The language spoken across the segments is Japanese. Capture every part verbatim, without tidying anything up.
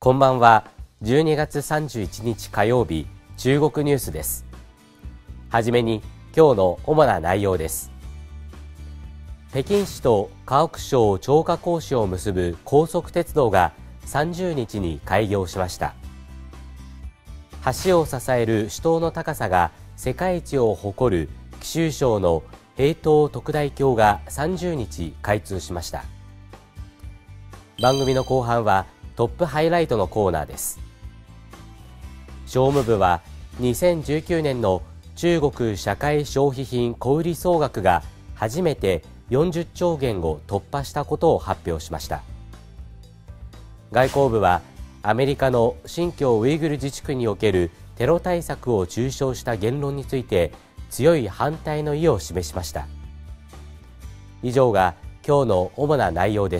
こんばんは。じゅうにがつさんじゅういちにち火曜日、中国ニュースです。はじめに今日の主な内容です。北京市と河北省張家口市を結ぶ高速鉄道がさんじゅうにちに開業しました。橋を支える主塔の高さが世界一を誇る貴州省の平東特大橋がさんじゅうにち開通しました。番組の後半はトップハイライトのコーナーです。商務部はにせんじゅうきゅうねんの中国社会消費品小売総額が初めてよんじゅっちょうげんを突破したことを発表しました。外交部はアメリカの新疆ウイグル自治区におけるテロ対策を中傷した言論について強い反対の意を示しました。以上が今日の主な内容です。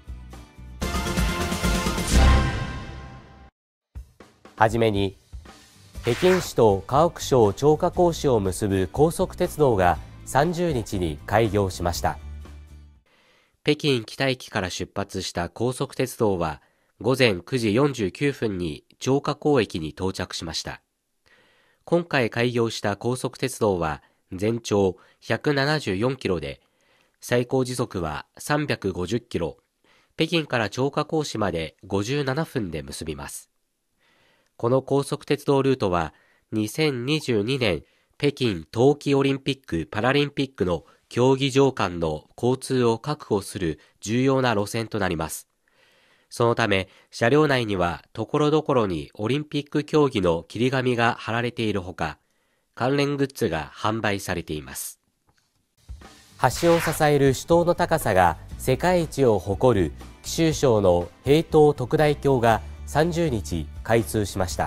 はじめに、北京市と河北省張家口市を結ぶ高速鉄道がさんじゅうにちに開業しました。北京北駅から出発した高速鉄道はごぜんくじよんじゅうきゅうふんに張家口駅に到着しました。今回開業した高速鉄道は全長ひゃくななじゅうよんキロで、最高時速はさんびゃくごじゅっキロ、北京から張家口市までごじゅうななふんで結びます。この高速鉄道ルートはにせんにじゅうにねん北京冬季オリンピック・パラリンピックの競技場間の交通を確保する重要な路線となります。そのため車両内にはところどころにオリンピック競技の切り紙が貼られているほか、関連グッズが販売されています。橋を支える主塔の高さが世界一を誇る貴州省の平東特大橋がさんじゅうにち開通しました。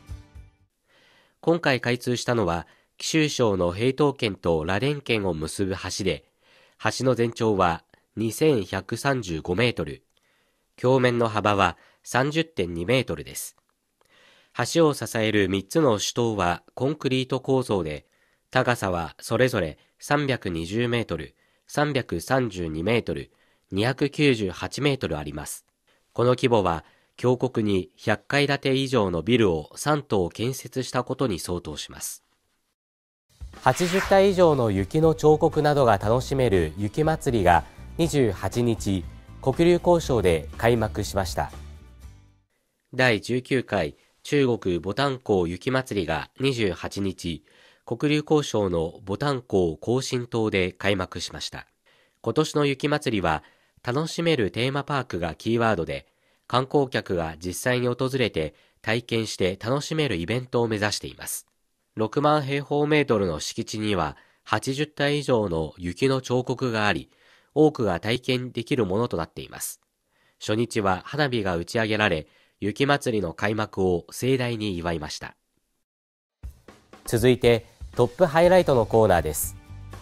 今回開通したのは貴州省の平東県と羅田県を結ぶ橋で、橋の全長はにせんひゃくさんじゅうごメートル、橋面の幅は さんじゅってんにメートルです。橋を支えるみっつの主塔はコンクリート構造で、高さはそれぞれさんびゃくにじゅうメートル、さんびゃくさんじゅうにメートル、にひゃくきゅうじゅうはちメートルあります。この規模は峡谷にひゃっかいだて以上のビルをさんとう建設したことに相当します。はちじゅったい以上の雪の彫刻などが楽しめる雪まつりがにじゅうはちにち、黒竜江省で開幕しました。だいじゅうきゅうかい中国牡丹江雪まつりがにじゅうはちにち、黒竜江省の牡丹江庚申島で開幕しました。今年の雪まつりは楽しめるテーマパークがキーワードで、観光客が実際に訪れて体験して楽しめるイベントを目指しています。ろくまんへいほうメートルの敷地にははちじゅったい以上の雪の彫刻があり、多くが体験できるものとなっています。初日は花火が打ち上げられ、雪まつりの開幕を盛大に祝いました。続いてトップハイライトのコーナーです。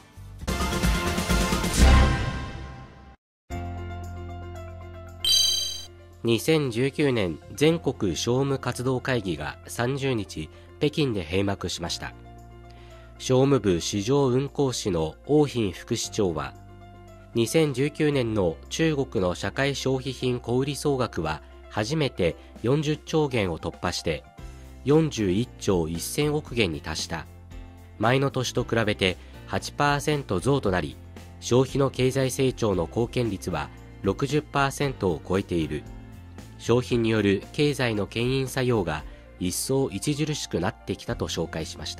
にせんじゅうきゅうねん全国商務活動会議がさんじゅうにち北京で閉幕しました。商務部市場運行士の王賓副市長は、にせんじゅうきゅうねんの中国の社会消費品小売総額は初めてよんじゅっちょうげんを突破してよんじゅういっちょうせんおくげんに達した。前の年と比べて はちパーセント 増となり、消費の経済成長の貢献率は ろくじゅっパーセント を超えている。商品による経済の牽引作用が一層著しくなってきたと紹介しました。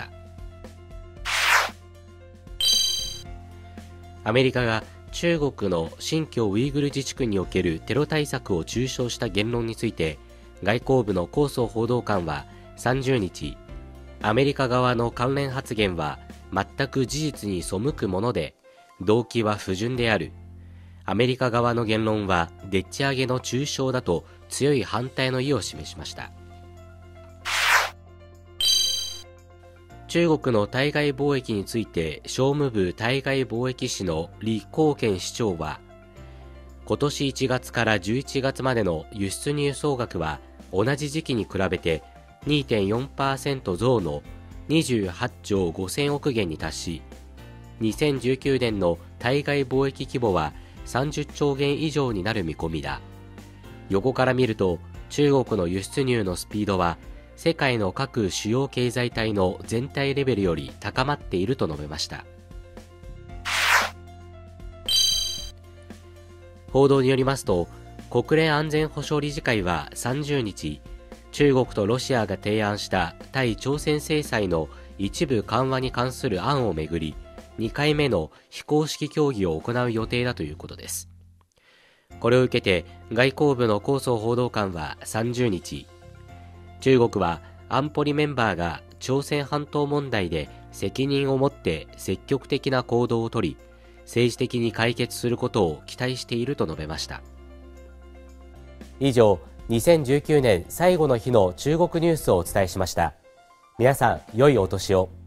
アメリカが中国の新疆ウイグル自治区におけるテロ対策を中傷した言論について、外交部のコーソー報道官はさんじゅうにち、アメリカ側の関連発言は全く事実に背くもので、動機は不純である。アメリカ側の言論はでっち上げの中傷だと強い反対の意を示しました。中国の対外貿易について商務部対外貿易士の李光健市長は、今年いちがつからじゅういちがつまでの輸出入総額は同じ時期に比べて にてんよんパーセント 増のにじゅうはっちょうごせんおくげんに達し、にせんじゅうきゅうねんの対外貿易規模はさんじゅっちょうげん以上になる見込みだ。横から見ると中国の輸出入のスピードは世界の各主要経済体の全体レベルより高まっていると述べました。報道によりますと、国連安全保障理事会はさんじゅうにち、中国とロシアが提案した対朝鮮制裁の一部緩和に関する案をめぐり、にかいめの非公式協議を行う予定だということです。これを受けて外交部の高層報道官はさんじゅうにち、中国は安保理メンバーが朝鮮半島問題で責任を持って積極的な行動をとり、政治的に解決することを期待していると述べました。以上、にせんじゅうきゅうねん最後の日の中国ニュースをお伝えしました。皆さん、良いお年を。